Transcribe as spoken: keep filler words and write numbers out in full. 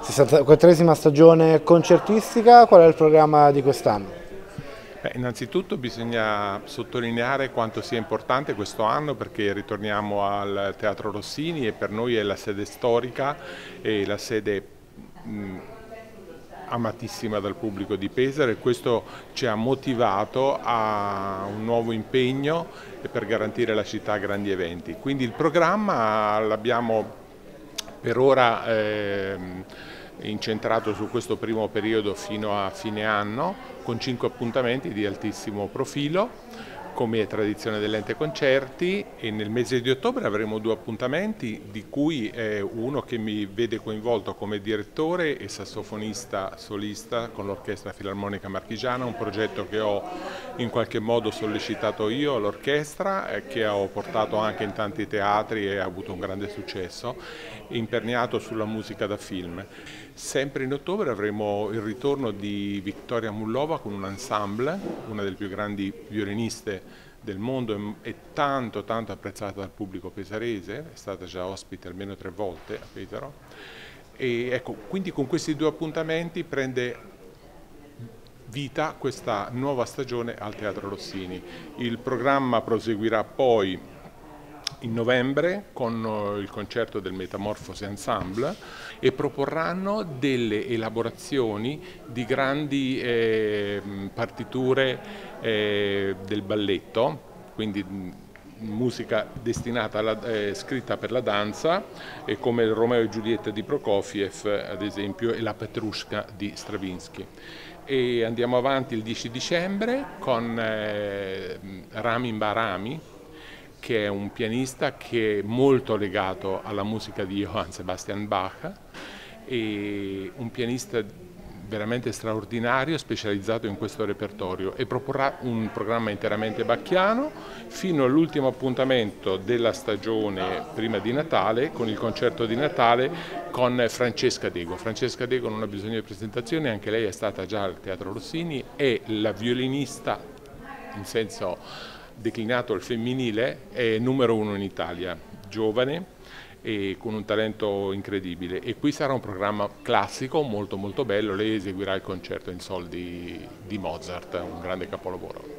sessantaquattresima stagione concertistica, qual è il programma di quest'anno? Beh, innanzitutto bisogna sottolineare quanto sia importante questo anno perché ritorniamo al Teatro Rossini e per noi è la sede storica e la sede mh, amatissima dal pubblico di Pesaro, e questo ci ha motivato a un nuovo impegno per garantire alla città grandi eventi. Quindi il programma l'abbiamo per ora ehm, incentrato su questo primo periodo fino a fine anno, con cinque appuntamenti di altissimo profilo, come è tradizione dell'Ente Concerti, e nel mese di ottobre avremo due appuntamenti, di cui eh, uno che mi vede coinvolto come direttore e sassofonista solista con l'Orchestra Filarmonica Marchigiana, un progetto che ho in qualche modo sollecitato io all'orchestra, eh, che ho portato anche in tanti teatri e ha avuto un grande successo, imperniato sulla musica da film. Sempre in ottobre avremo il ritorno di Victoria Mullova con un ensemble, una delle più grandi violiniste del mondo e tanto tanto apprezzata dal pubblico pesarese, è stata già ospite almeno tre volte a Pesaro. E ecco, quindi con questi due appuntamenti prende vita questa nuova stagione al Teatro Rossini. Il programma proseguirà poi in novembre con il concerto del Metamorfosi Ensemble e proporranno delle elaborazioni di grandi eh, partiture eh, del balletto, quindi musica destinata alla, eh, scritta per la danza, eh, come il Romeo e Giulietta di Prokofiev ad esempio e la Petrushka di Stravinsky. E andiamo avanti il dieci dicembre con eh, Ramin Bahrami, che è un pianista che è molto legato alla musica di Johann Sebastian Bach, e un pianista veramente straordinario, specializzato in questo repertorio, e proporrà un programma interamente bacchiano fino all'ultimo appuntamento della stagione prima di Natale, con il concerto di Natale con Francesca Dego. Francesca Dego non ha bisogno di presentazioni, anche lei è stata già al Teatro Rossini, è la violinista in senso declinato al femminile, è numero uno in Italia, giovane e con un talento incredibile, e qui sarà un programma classico molto molto bello. Lei eseguirà il concerto in sol di, di Mozart, un grande capolavoro.